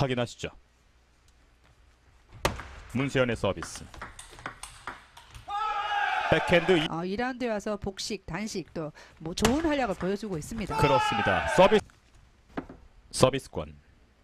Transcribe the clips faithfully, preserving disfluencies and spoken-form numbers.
확인하시죠. 문세연의 서비스. 백핸드. 어, 이 라운드에 와서 복식, 단식 또 뭐 좋은 활약을 보여주고 있습니다. 그렇습니다. 서비스. 서비스권.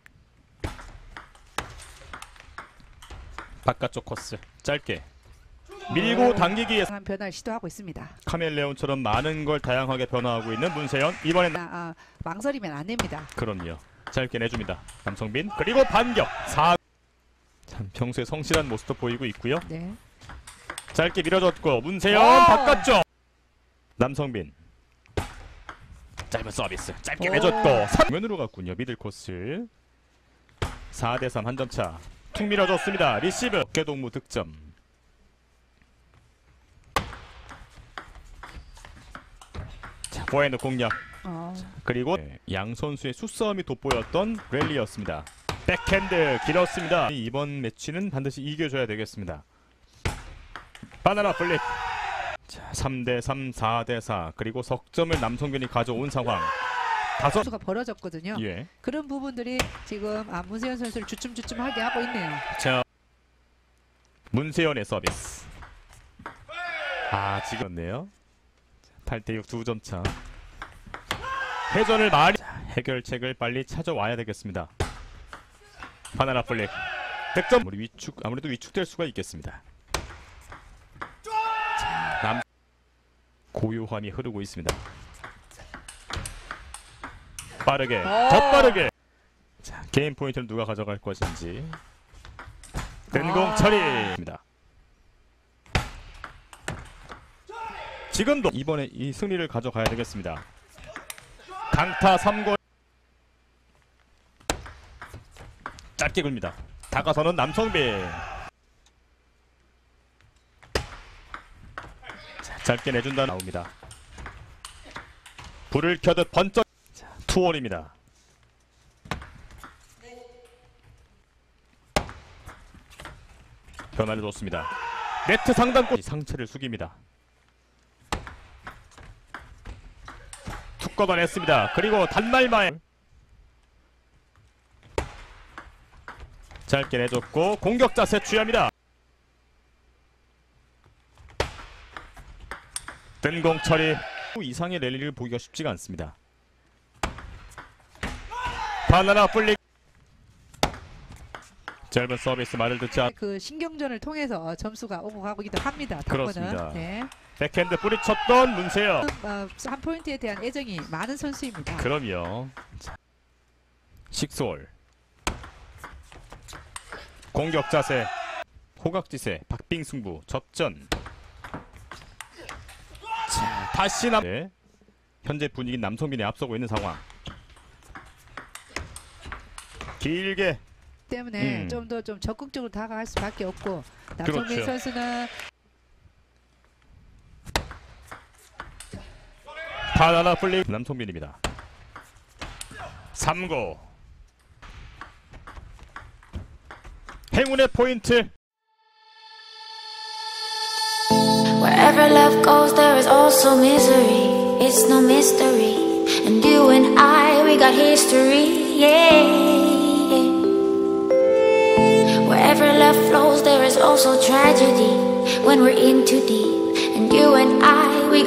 바깥쪽 코스. 짧게. 밀고 당기기에 다양한 변화를 시도하고 있습니다. 카멜레온처럼 많은 걸 다양하게 변화하고 있는 문세연. 이번엔 아, 아, 망설이면 안 됩니다. 그럼요. 짧게 내줍니다. 남성빈. 그리고 반격. 사. 참 평소에 성실한 모습도 보이고 있고요. 네. 짧게 밀어줬고 문세연 오! 바깥쪽. 남성빈. 짧은 서비스. 짧게 오. 내줬고 삼면으로 갔군요. 미들 코스. 사 대 삼 한 점 차. 툭 밀어줬습니다. 리시브. 어깨동무 득점. 자, 포핸드 공략. 어. 그리고 양 선수의 수싸움이 돋보였던 랠리였습니다. 백핸드 길었습니다. 이번 매치는 반드시 이겨줘야 되겠습니다. 바나나 플립. 자, 삼 대 삼, 사 대 사. 그리고 석점을 남성균이 가져온 상황. 다섯 수가 벌어졌거든요. 예. 그런 부분들이 지금 아, 문세연 선수를 주춤주춤하게 하고 있네요. 자, 문세연의 서비스. 아, 지금네요. 팔 대 육 두 점 차. 회전을 많이. 자, 해결책을 빨리 찾아와야 되겠습니다. 바나나 플릭. 득점. 우리 위축 아무래도 위축될 수가 있겠습니다. 자, 남 고요함이 흐르고 있습니다. 빠르게, 오! 더 빠르게. 자, 게임 포인트를 누가 가져갈 것인지. 뜬공 아. 처리입니다. 지금도 이번에 이 승리를 가져가야 되겠습니다. 강타 삼 골. 짧게 굴니다. 다가서는 남성빈. 자, 짧게 내준다. 나옵니다. 불을 켜듯 번쩍. 자, 투원입니다. 변화를 줬습니다. 네트 상단골. 상체를 숙입니다. 툭 걷어냈습니다. 그리고 단말마에 짧게 내줬고 공격 자세 취합니다. 뜬공 처리. 이상의 랠리를 보기가 쉽지가 않습니다. 바나나 플릭. 짧은 서비스 말을 듣지 않. 그 신경전을 통해서 점수가 오고 가기도 합니다. 그렇습니다. 탁구는. 네. 백핸드 뿌리쳤던 문세연. 어, 한 포인트에 대한 애정이 많은 선수입니다. 그럼요. 자, 식솔. 공격 자세. 호각지세. 박빙승부. 접전. 자, 다시 남. 네. 현재 분위기 남성빈이 앞서고 있는 상황. 길게. 때문에 음. 좀 더 좀 적극적으로 다가갈 수밖에 없고 남성빈 그렇죠. 선수는 바나나 플립. 남성빈입니다. 삼 구. 행운의 포인트. Wherever love goes, there is also misery. It's no mystery. And you and I, we got history. Yeah. Wherever love flows, there is also tragedy. When we're in too deep. And you and I.